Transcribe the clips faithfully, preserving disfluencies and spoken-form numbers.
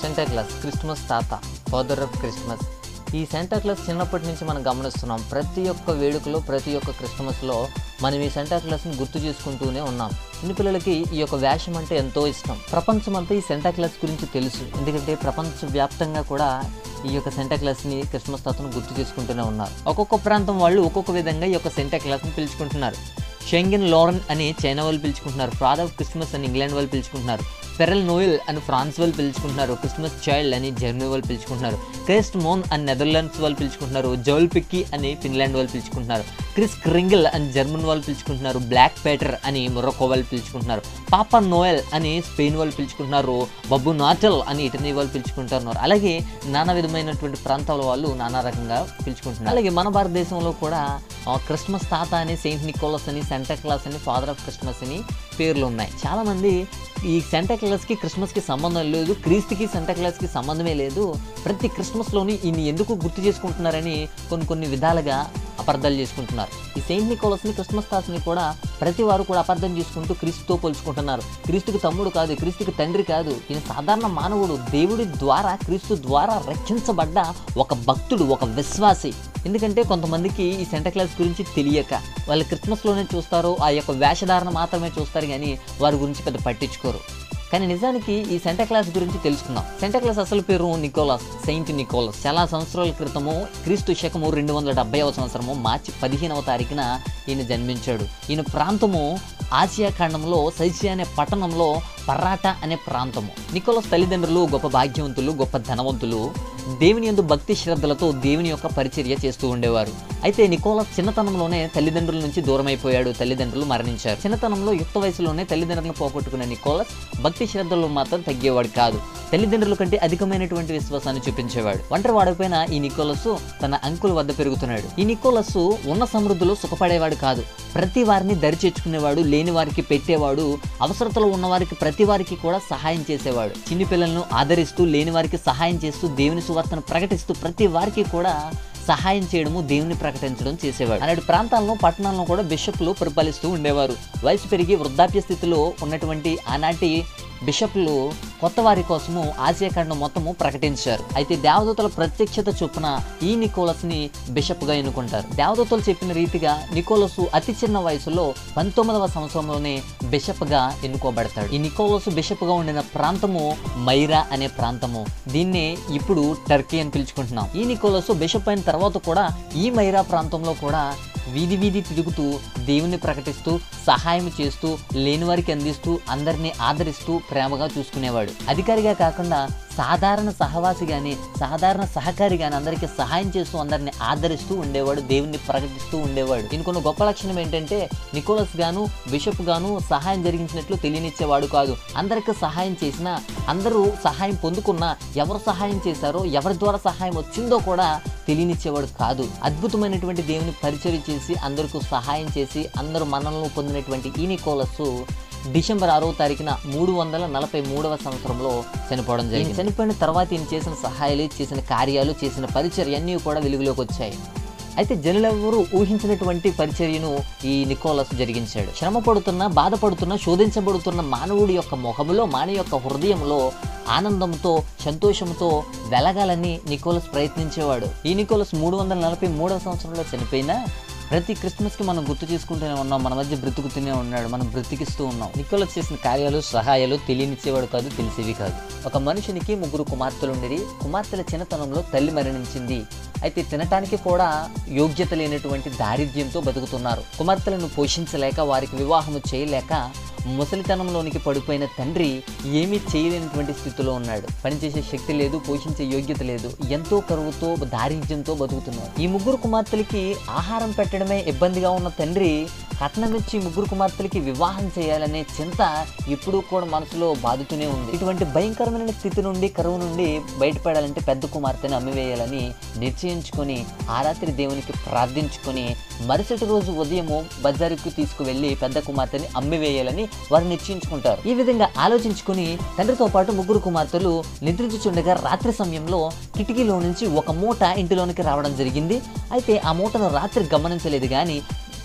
సెంటా Claus Christmas తాత, father of Christmas. ఈ Santa class చిన్నప్పటి నుంచి మనం గమనిస్తున్నాం. ప్రతి ఒక్క వేడుకలో, ప్రతి ఒక్క క్రిస్మస్లో మనం ఈ సెంటా క్లాస్ని గుర్తు చేసుకుంటూనే ఉన్నాం. చిన్నపిల్లలకి ఈ యొక్క వేషం అంటే ఎంతో ఇష్టం. ప్రపంచం అంతా ఈ సెంటా క్లాస్ గురించి తెలుసు. ఎందుకంటే ప్రపంచవ్యాప్తంగా కూడా ఈ యొక్క సెంటా క్లాస్ని, క్రిస్మస్ తాతను గుర్తు చేసుకుంటూనే ఉన్నారు. ఒక్కొక్క ప్రాంతం వాళ్ళు ఒక్కొక్క విధంగా ఈ యొక్క సెంటా క్లాస్ని పిలుచుకుంటున్నారు. షెంగెన్ లోరెన్ అని చైనా వాళ్ళు పిలుచుకుంటున్నారు. ఫాదర్ ఆఫ్ క్రిస్మస్ అని ఇంగ్లాండ్ వాళ్ళు పిలుచుకుంటున్నారు. పెరల్ నోయల్ అని ఫ్రాన్స్ వాళ్ళు పిలుచుకుంటున్నారు. క్రిస్మస్ చైల్డ్ అని జర్మనీ వాళ్ళు పిలుచుకుంటున్నారు. క్రిస్ట్ మోన్ అని నెదర్లాండ్స్ వాళ్ళు పిలుచుకుంటున్నారు. జోల్ పిక్కీ అని ఫిన్లాండ్ వాళ్ళు పిలుచుకుంటున్నారు. క్రిస్ క్రింగిల్ అని జర్మన్ వాళ్ళు పిలుచుకుంటున్నారు. బ్లాక్ పేటర్ అని మొరక్కో వాళ్ళు పిలుచుకుంటున్నారు. పాపా నోయల్ అని స్పెయిన్ వాళ్ళు పిలుచుకుంటున్నారు. బబ్బు నాటల్ అని ఇటలీ వాళ్ళు పిలుచుకుంటున్నారు. అలాగే నానా విధమైనటువంటి ప్రాంతాల వాళ్ళు నానా రకంగా పిలుచుకుంటున్నారు. అలాగే మన భారతదేశంలో కూడా క్రిస్మస్ తాత అని, సెయింట్ నికోలస్ అని, సెంటా క్లాస్ అని, ఫాదర్ ఆఫ్ క్రిస్మస్ అని పేర్లు ఉన్నాయి. చాలామంది ఈ సెంటా క్లాస్కి క్రిస్మస్కి సంబంధం లేదు, క్రీస్తుకి సెంటా క్లాస్కి సంబంధమే లేదు, ప్రతి క్రిస్మస్లోని ఈయన్ని ఎందుకు గుర్తు చేసుకుంటున్నారని కొన్ని కొన్ని విధాలుగా అపార్థాలు చేసుకుంటున్నారు. ఈ సెయింట్ నికోలస్ని, క్రిస్మస్ తాతని కూడా ప్రతి వారు కూడా అపార్థం చేసుకుంటూ క్రీస్తుతో పోల్చుకుంటున్నారు. క్రీస్తుకి తమ్ముడు కాదు, క్రీస్తుకి తండ్రి కాదు, ఈయన సాధారణ మానవుడు, దేవుడి ద్వారా, క్రీస్తు ద్వారా రక్షించబడ్డ ఒక భక్తుడు, ఒక విశ్వాసి. ఎందుకంటే కొంతమందికి ఈ సెంటా క్లాస్ గురించి తెలియక వాళ్ళు క్రిస్మస్లోనే చూస్తారు, ఆ యొక్క వేషధారణ మాత్రమే చూస్తారు, కానీ వారి గురించి పెద్ద పట్టించుకోరు. కానీ నిజానికి ఈ సెంటా క్లాస్ గురించి తెలుసుకుందాం. సెంటా క్లాస్ అసలు పేరు నికోలస్, సెయింట్ నికోలస్. చాలా సంవత్సరాల క్రితము, క్రీస్తు శకము రెండు వందల డెబ్బైవ సంవత్సరము మార్చి పదిహేనవ తారీఖున ఈయన జన్మించాడు. ఈయన ప్రాంతము ఆసియా ఖండంలో సైసియా అనే పట్టణంలో పర్రాటా అనే ప్రాంతము. నికోలస్ తల్లిదండ్రులు గొప్ప భాగ్యవంతులు, గొప్ప ధనవంతులు. దేవుని యందు భక్తి శ్రద్ధలతో దేవుని యొక్క పరిచర్య చేస్తూ ఉండేవారు. అయితే నికోలస్ చిన్నతనంలోనే తల్లిదండ్రుల నుంచి దూరం అయిపోయాడు. తల్లిదండ్రులు మరణించారు. చిన్నతనంలో యుక్త వయసులోనే తల్లిదండ్రులను పోగొట్టుకున్న నికోలస్ భక్తి శ్రద్ధలు మాత్రం తగ్గేవాడు కాదు. తల్లిదండ్రుల కంటే అధికమైనటువంటి విశ్వాసాన్ని చూపించేవాడు. ఒంటరి వాడిపోయిన ఈ నికోలస్ తన అంకుల్ వద్ద పెరుగుతున్నాడు. ఈ నికోలస్ ఉన్న సమృద్ధిలో సుఖపడేవాడు కాదు. ప్రతి వారిని దరి చేర్చుకునేవాడు, లేని వారికి పెట్టేవాడు, అవసరతలో ఉన్న వారికి ప్రతి వారికి కూడా సహాయం చేసేవాడు. చిన్ని పిల్లలను ఆదరిస్తూ, లేని వారికి సహాయం చేస్తూ, దేవుని సువార్తను ప్రకటిస్తూ, ప్రతి వారికి కూడా సహాయం చేయడము, దేవుని ప్రకటించడం చేసేవాడు. అలాంటి ప్రాంతాలను, పట్టణాలను కూడా బిషప్లు పరిపాలిస్తూ ఉండేవారు. వయసు పెరిగి వృద్ధాప్య స్థితిలో ఉన్నటువంటి ఆనాటి బిషప్లు కొత్త వారి కోసము ఆసియా ఖండం మొత్తము ప్రకటించారు. అయితే దేవదూతల ప్రత్యక్షత చొప్పున ఈ నికోలస్ని బిషప్గా ఎన్నుకుంటారు. దేవదూతలు చెప్పిన రీతిగా నికోలస్ అతి చిన్న వయసులో పంతొమ్మిదవ సంవత్సరంలోనే బిషప్గా ఎన్నుకోబడతాడు. ఈ నికోలస్ బిషప్గా ఉండిన ప్రాంతము మైరా అనే ప్రాంతము. దీన్నే ఇప్పుడు టర్కీ అని పిలుచుకుంటున్నాం. ఈ నికోలస్ బిషప్ అయిన తర్వాత కూడా ఈ మైరా ప్రాంతంలో కూడా వీధి వీధి తిరుగుతూ, దేవుని ప్రకటిస్తూ, సహాయం చేస్తూ, లేని వారికి అందిస్తూ, అందరినీ ఆదరిస్తూ ప్రేమగా చూసుకునేవాడు. అధికారిగా కాకుండా సాధారణ సహవాసి కానీ, సాధారణ సహకారి కానీ అందరికీ సహాయం చేస్తూ, అందరినీ ఆదరిస్తూ ఉండేవాడు, దేవుణ్ణి ప్రకటిస్తూ ఉండేవాడు. ఇంకొన్ని గొప్ప లక్షణం ఏంటంటే నికోలస్ గాను, బిషప్ గాను సహాయం జరిగించినట్లు తెలియనిచ్చేవాడు కాదు. అందరికీ సహాయం చేసినా, అందరూ సహాయం పొందుకున్నా, ఎవరు సహాయం చేశారో, ఎవరి ద్వారా సహాయం వచ్చిందో కూడా తెలియనిచ్చేవాడు కాదు. అద్భుతమైనటువంటి దేవుని పరిచర్య చేసి, అందరికీ సహాయం చేసి, అందరూ మన్ననలు పొందినటువంటి ఈ నికోలస్ డిసెంబర్ ఆరవ తారీఖున మూడు వందల నలభై మూడవ సంవత్సరంలో చనిపోవడం జరిగింది. చనిపోయిన తర్వాత ఈయన చేసిన సహాయాలు, చేసిన కార్యాలు, చేసిన పరిచర్య అన్నీ కూడా వెలుగులోకి వచ్చాయి. అయితే జనులెవరూ ఊహించినటువంటి పరిచర్యను ఈ నికోలస్ జరిగించాడు. శ్రమ పడుతున్న, బాధపడుతున్న, శోధించబడుతున్న మానవుడి యొక్క ముఖములో, మానవ యొక్క హృదయంలో ఆనందంతో, సంతోషంతో వెలగాలని నికోలస్ ప్రయత్నించేవాడు. ఈ నికోలస్ మూడు వందల నలభై మూడవ సంవత్సరంలో చనిపోయినా ప్రతి క్రిస్మస్కి మనం గుర్తు చేసుకుంటూనే ఉన్నాం. మన మధ్య బ్రతుకుతూనే ఉన్నాడు, మనం బ్రతికిస్తూ ఉన్నాం. నికోలస్ చేసిన కార్యాలు, సహాయాలు తెలియనిచ్చేవాడు కాదు, తెలిసేవి కాదు. ఒక మనుషునికి ముగ్గురు కుమార్తెలు ఉండిరి. కుమార్తెల చిన్నతనంలో తల్లి మరణించింది. అయితే తినటానికి కూడా యోగ్యత లేనటువంటి దారిద్ర్యంతో బతుకుతున్నారు. కుమార్తెలను పోషించలేక, వారికి వివాహము చేయలేక ముసలితనంలోనికి పడిపోయిన తండ్రి ఏమీ చేయలేనటువంటి స్థితిలో ఉన్నాడు. పనిచేసే శక్తి లేదు, పోషించే యోగ్యత లేదు, ఎంతో కరువుతో, దారిద్ర్యంతో బతుకుతున్నారు. ఈ ముగ్గురు కుమార్తెలకి ఆహారం పెట్టడమే ఇబ్బందిగా ఉన్న తండ్రి కట్నమిచ్చి ముగ్గురు కుమార్తెలకి వివాహం చేయాలనే చింత ఎప్పుడూ కూడా మనసులో బాదుతూనే ఉంది. ఇటువంటి భయంకరమైన స్థితి నుండి, కరువు నుండి బయటపడాలంటే పెద్ద కుమార్తెను అమ్మివేయాలని నిశ్చయించుకొని ఆ రాత్రి దేవునికి ప్రార్థించుకొని మరుసటి రోజు ఉదయము బజారుకు తీసుకువెళ్ళి పెద్ద కుమార్తెని అమ్మివేయాలని వారు నిశ్చయించుకుంటారు. ఈ విధంగా ఆలోచించుకుని తండ్రితో పాటు ముగ్గురు కుమార్తెలు నిద్రించుచుండగా రాత్రి సమయంలో కిటికీలో నుంచి ఒక మూట ఇంటిలోనికి రావడం జరిగింది. అయితే ఆ మూటను రాత్రి గమనించలేదు కానీ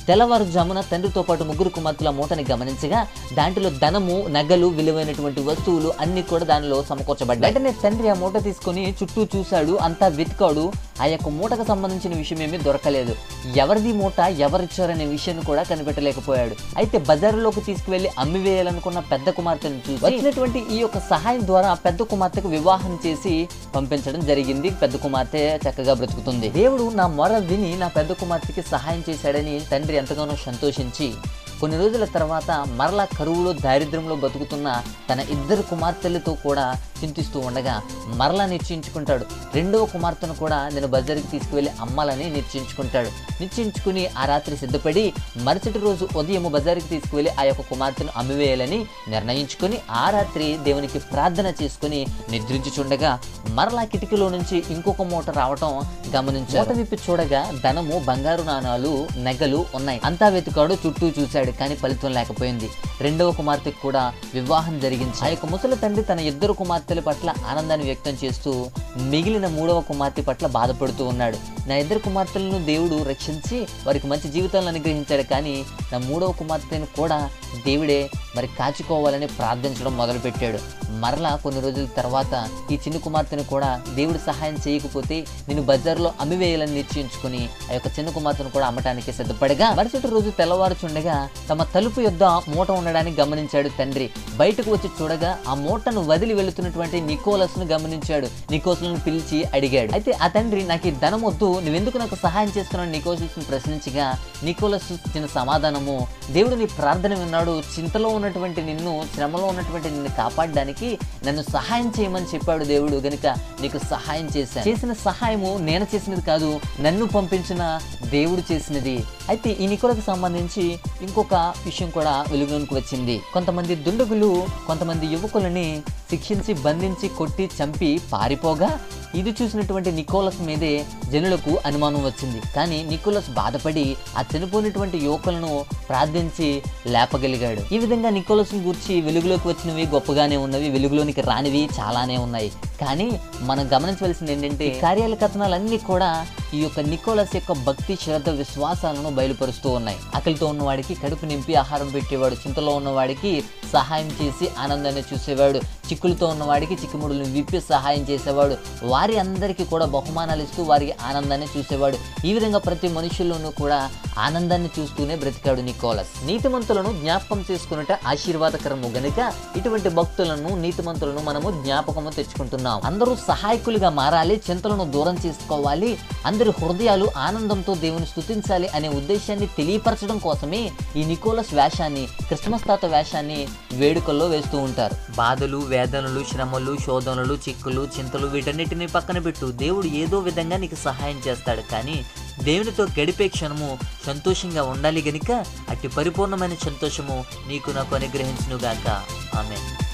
తెల్లవారుజామున తండ్రితో పాటు ముగ్గురు కుమార్తెల మూటని గమనించగా దాంట్లో ధనము, నగలు, విలువైనటువంటి వస్తువులు అన్ని కూడా దానిలో సమకూర్చబడ్డాయి. వెంటనే తండ్రి ఆ మూట తీసుకుని చుట్టూ చూశాడు, అంతా వెతికాడు. ఆ యొక్క మూటకు సంబంధించిన విషయం ఏమీ దొరకలేదు. ఎవరిది మూట, ఎవరిచ్చారనే విషయాన్ని కూడా కనిపెట్టలేకపోయాడు. అయితే బజారులోకి తీసుకువెళ్లి అమ్మివేయాలనుకున్న పెద్ద కుమార్తెను చూసి వచ్చినటువంటి ఈ యొక్క సహాయం ద్వారా పెద్ద కుమార్తెకు వివాహం చేసి పంపించడం జరిగింది. పెద్ద కుమార్తె చక్కగా బ్రతుకుతుంది. దేవుడు నా మొర విని నా పెద్ద కుమార్తెకి సహాయం చేశాడని తండ్రి ఎంతగానో సంతోషించి కొన్ని రోజుల తర్వాత మరలా కరువులో, దారిద్ర్యంలో బతుకుతున్న తన ఇద్దరు కుమార్తెలతో కూడా చింతిస్తూ ఉండగా మరలా నిశ్చయించుకుంటాడు. రెండవ కుమార్తెను కూడా నేను బజారుకి తీసుకువెళ్ళి అమ్మాలని నిశ్చయించుకుంటాడు. నిశ్చయించుకుని ఆ రాత్రి సిద్ధపడి మరుసటి రోజు ఉదయం బజారుకి తీసుకువెళ్ళి ఆ యొక్క కుమార్తెను అమ్మివేయాలని నిర్ణయించుకుని ఆ రాత్రి దేవునికి ప్రార్థన చేసుకుని నిద్రించుచుండగా మరలా కిటికీలో నుంచి ఇంకొక మూట రావటం గమనించాడు. మూట విప్పి చూడగా ధనము, బంగారు నాణాలు, నగలు ఉన్నాయి. అంతా వెతికాడు, చుట్టూ చూశాడు, కానీ ఫలితం లేకపోయింది. రెండవ కుమార్తెకు కూడా వివాహం జరిగించి ఆ యొక్క ముసలి తండ్రి తన ఇద్దరు కుమార్తెల పట్ల ఆనందాన్ని వ్యక్తం చేస్తూ మిగిలిన మూడవ కుమార్తె పట్ల బాధపడుతూ ఉన్నాడు. నా ఇద్దరు కుమార్తెలను దేవుడు రక్షించి వారికి మంచి జీవితాలను అనుగ్రహించాడు, కానీ నా మూడవ కుమార్తెను కూడా దేవుడే మరి కాచుకోవాలని ప్రార్థించడం మొదలుపెట్టాడు. మరలా కొన్ని రోజుల తర్వాత ఈ చిన్న కుమార్తెను కూడా దేవుడు సహాయం చేయకపోతే నేను బజార్లో అమ్మివేయాలని నిశ్చయించుకుని ఆ యొక్క చిన్న కుమార్తెను కూడా అమ్మటానికి సిద్ధపడగా మరుసటి రోజు తెల్లవారుచుండగా తమ తలుపు యొద్ద మూట ఉండడానికి గమనించాడు తండ్రి. బయటకు వచ్చి చూడగా ఆ మూటను వదిలి వెళుతున్నటువంటి నికోలస్ ను గమనించాడు. నికోలస్ను పిలిచి అడిగాడు. అయితే ఆ తండ్రి నాకు ఈ ధనం వద్దు, నువ్వెందుకు నాకు సహాయం చేస్తున్నావు నికోలస్ ను ప్రశ్నించగా నికోలస్ ఇచ్చిన సమాధానము, దేవుడు నీ ప్రార్థన విన్నాడు, చింతలో ఉన్నటువంటి నిన్ను, శ్రమలో ఉన్నటువంటి నిన్ను కాపాడడానికి నన్ను సహాయం చేయమని చెప్పాడు దేవుడు, గనుక నీకు సహాయం చేశాను. చేసిన సహాయము నేను చేసినది కాదు, నన్ను పంపించిన దేవుడు చేసినది. అయితే ఈ నికోలకు సంబంధించి ఇంకొక విషయం కూడా వెలుగులోకి వచ్చింది. కొంతమంది దుండగులు కొంతమంది యువకులని శిక్షించి, బంధించి, కొట్టి, చంపి పారిపోగా ఇది చూసినటువంటి నికోలస్ మీదే జనులకు అనుమానం వచ్చింది. కానీ నికోలస్ బాధపడి ఆ చనిపోయినటువంటి యువకులను ప్రార్థించి లేపగలిగాడు. ఈ విధంగా నికోలస్ గూర్చి వెలుగులోకి వచ్చినవి గొప్పగానే ఉన్నవి, వెలుగులోనికి రానివి చాలానే ఉన్నాయి. కానీ మనం గమనించవలసింది ఏంటంటే కార్యాల కథనాలన్నీ కూడా ఈ యొక్క నికోలస్ యొక్క భక్తి, శ్రద్ధ, విశ్వాసాలను బయలుపరుస్తూ ఉన్నాయి. ఆకలితో ఉన్నవాడికి కడుపు నింపి ఆహారం పెట్టేవాడు, చింతలో ఉన్నవాడికి సహాయం చేసి ఆనందాన్ని చూసేవాడు, చిక్కులతో ఉన్నవాడికి చిక్కుముడులను విప్పి సహాయం చేసేవాడు, వారి అందరికీ కూడా బహుమానాలు ఇస్తూ వారికి ఆనందాన్ని చూసేవాడు. ఈ విధంగా ప్రతి మనుషుల్లోనూ కూడా ఆనందాన్ని చూస్తూనే బ్రతికాడు నికోలస్. నీతిమంతులను జ్ఞాపకం చేసుకున్నట ఆశీర్వాదకరము గనుక ఇటువంటి భక్తులను, నీతిమంతులను మనము జ్ఞాపకము తెచ్చుకుంటున్నాం. అందరూ సహాయకులుగా మారాలి, చింతలను దూరం చేసుకోవాలి, అందరి హృదయాలు ఆనందంతో దేవుని స్తుతించాలి అనే ఉద్దేశాన్ని తెలియపరచడం కోసమే ఈ నికోలస్ వేషాన్ని, క్రిస్మస్ తాత వేషాన్ని వేడుకల్లో వేస్తూ ఉంటారు. బాధలు, వేదనలు, శ్రమలు, శోధనలు, చిక్కులు, చింతలు వీటన్నిటిని పక్కన పెట్టు, దేవుడు ఏదో విధంగా నీకు సహాయం చేస్తాడు. కానీ దేవునితో గడిపే క్షణము సంతోషంగా ఉండాలి గనుక అట్టి పరిపూర్ణమైన సంతోషము నీకు నాకు అనుగ్రహించునుగాక. ఆమేన్.